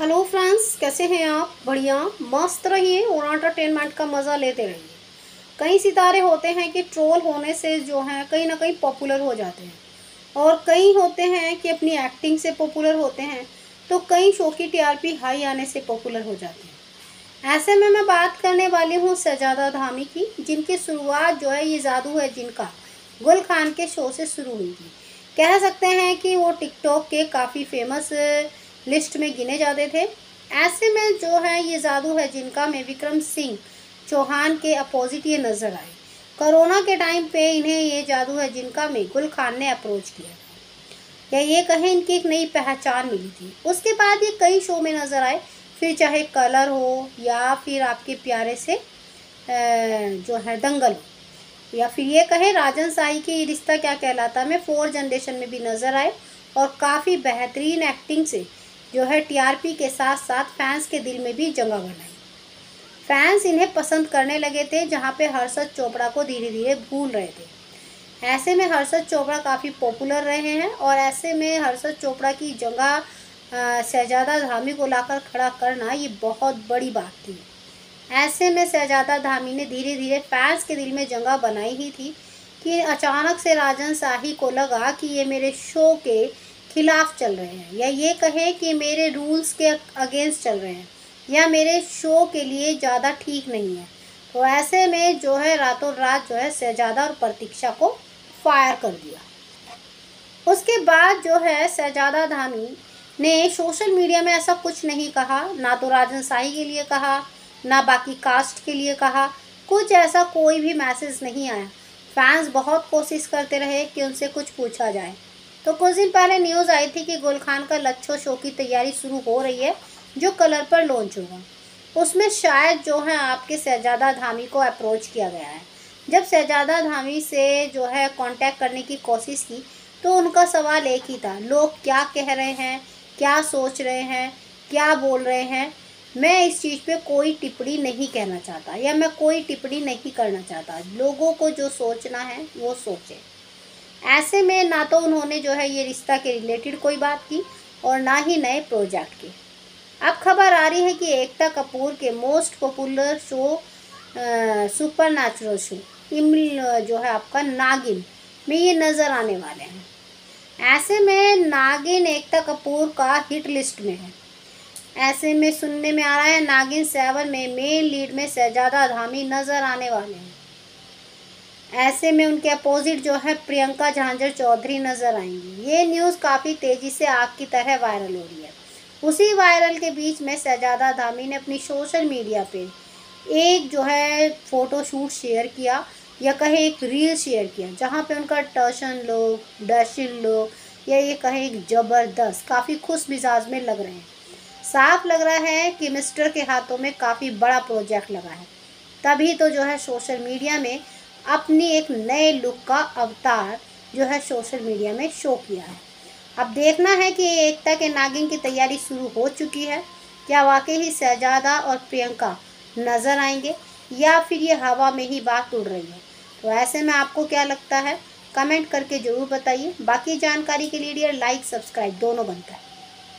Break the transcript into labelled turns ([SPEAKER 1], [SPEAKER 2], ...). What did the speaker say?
[SPEAKER 1] Hello friends, कैसे हैं आप? बढ़िया मस्त रहिए और एंटरटेनमेंट का मज़ा लेते रहिए। कई सितारे होते हैं कि ट्रोल होने से जो हैं कहीं ना कहीं पॉपुलर हो जाते हैं, और कई होते हैं कि अपनी एक्टिंग से पॉपुलर होते हैं। तो कई शो की टीआरपी हाई आने से पॉपुलर हो जाते हैं। ऐसे में मैं बात करने वाली हूँ सजादा धामी की, जिनकी शुरुआत जो है ये जादू है जिनका गुल खान के शो से शुरू हुई थी। कह सकते हैं कि वो टिकटॉक के काफ़ी फेमस लिस्ट में गिने जाते थे। ऐसे में जो है ये जादू है जिनका में विक्रम सिंह चौहान के अपोजिट ये नज़र आए। कोरोना के टाइम पे इन्हें ये जादू है जिनका में गुल खान ने अप्रोच किया, या ये कहें इनकी एक नई पहचान मिली थी। उसके बाद ये कई शो में नज़र आए, फिर चाहे कलर हो या फिर आपके प्यारे से जो है दंगल हो, या फिर ये कहें राजन साई की रिश्ता क्या कहलाता में 4 जनरेशन में भी नज़र आए। और काफ़ी बेहतरीन एक्टिंग से जो है टीआरपी के साथ साथ फैंस के दिल में भी जगह बनाई। फैंस इन्हें पसंद करने लगे थे, जहाँ पे हर्षद चोपड़ा को धीरे धीरे भूल रहे थे। ऐसे में हर्षद चोपड़ा काफ़ी पॉपुलर रहे हैं, और ऐसे में हर्षद चोपड़ा की जगह शहजादा धामी को लाकर खड़ा करना ये बहुत बड़ी बात थी। ऐसे में शहजादा धामी ने धीरे धीरे फैंस के दिल में जगह बनाई ही थी कि अचानक से राजन शाही को लगा कि ये मेरे शो के खिलाफ चल रहे हैं, या ये कहे कि मेरे रूल्स के अगेंस्ट चल रहे हैं, या मेरे शो के लिए ज़्यादा ठीक नहीं है। तो ऐसे में जो है रातों रात जो है शहजादा और प्रतीक्षा को फायर कर दिया। उसके बाद जो है शहजादा धामी ने सोशल मीडिया में ऐसा कुछ नहीं कहा, ना तो राजन शाही के लिए कहा, ना बाकी कास्ट के लिए कहा। कुछ ऐसा कोई भी मैसेज नहीं आया। फैंस बहुत कोशिश करते रहे कि उनसे कुछ पूछा जाए। तो कुछ दिन पहले न्यूज़ आई थी कि गुल खान का लच्छो शो की तैयारी शुरू हो रही है, जो कलर पर लॉन्च होगा। उसमें शायद जो है आपके शहजादा धामी को अप्रोच किया गया है। जब शहजादा धामी से जो है कांटेक्ट करने की कोशिश की, तो उनका सवाल एक ही था, लोग क्या कह रहे हैं, क्या सोच रहे हैं, क्या बोल रहे हैं। मैं इस चीज़ पे कोई टिप्पणी नहीं कहना चाहता, या मैं कोई टिप्पणी नहीं करना चाहता। लोगों को जो सोचना है वो सोचें। ऐसे में ना तो उन्होंने जो है ये रिश्ता के रिलेटेड कोई बात की, और ना ही नए प्रोजेक्ट की। अब खबर आ रही है कि एकता कपूर के most popular show supernatural show जो है आपका नागिन में ये नज़र आने वाले हैं। ऐसे में नागिन एकता कपूर का हिट लिस्ट में है। ऐसे में सुनने में आ रहा है नागिन 7 में मेन लीड में शहजादा धामी नज़र आने वाले हैं। ऐसे में उनके अपोजिट जो है प्रियंका झांझर चौधरी नज़र आएंगी। ये न्यूज़ काफ़ी तेज़ी से आग की तरह वायरल हो रही है। उसी वायरल के बीच में शहजादा धामी ने अपनी सोशल मीडिया पे एक जो है फ़ोटो शूट शेयर किया, या कहे एक रील शेयर किया, जहाँ पे उनका टर्शन लुक, डैशिंग लुक, या ये कहे एक ज़बरदस्त काफ़ी खुश मिजाज में लग रहे हैं। साफ लग रहा है कि मिस्टर के हाथों में काफ़ी बड़ा प्रोजेक्ट लगा है। तभी तो जो है सोशल मीडिया में अपनी एक नए लुक का अवतार जो है सोशल मीडिया में शो किया है। अब देखना है कि एकता के नागिन की तैयारी शुरू हो चुकी है। क्या वाकई ही शहजादा और प्रियंका नज़र आएंगे, या फिर ये हवा में ही बात उड़ रही है? तो ऐसे में आपको क्या लगता है, कमेंट करके ज़रूर बताइए। बाकी जानकारी के लिए लाइक सब्सक्राइब दोनों बनता है।